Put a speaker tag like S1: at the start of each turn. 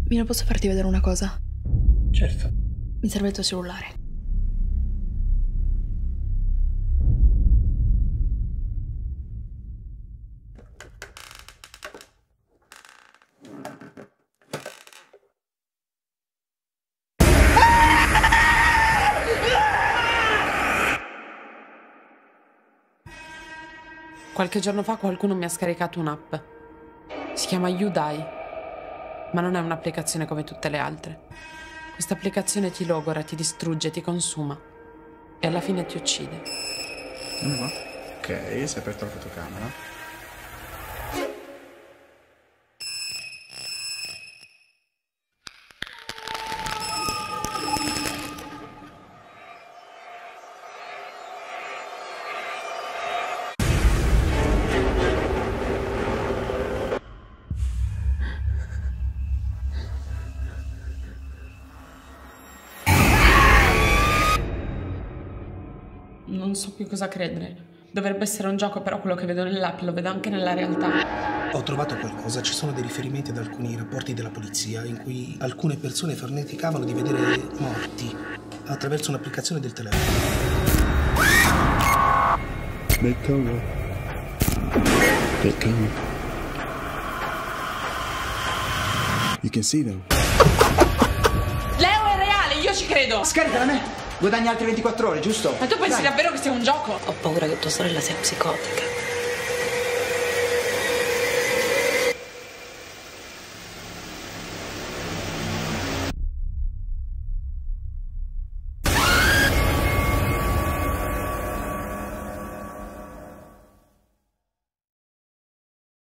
S1: Mino, posso farti vedere una cosa?
S2: Certo.
S1: Mi serve il tuo cellulare.
S3: Qualche giorno fa qualcuno mi ha scaricato un'app. Si chiama YouDie, ma non è un'applicazione come tutte le altre. Questa applicazione ti logora, ti distrugge, ti consuma e alla fine ti uccide.
S2: Ok, si è aperta la fotocamera.
S3: Non so più cosa credere. Dovrebbe essere un gioco, però quello che vedo nell'app lo vedo anche nella realtà.
S4: Ho trovato qualcosa, ci sono dei riferimenti ad alcuni rapporti della polizia in cui alcune persone farneticavano di vedere morti attraverso un'applicazione del telefono.
S5: They're coming. They're coming. You can see them.
S3: Leo è reale, io ci credo!
S6: Scaricala a me! Guadagni altre 24 ore, giusto?
S3: Ma tu pensi davvero che sia un gioco?
S1: Ho paura che tua sorella sia psicotica.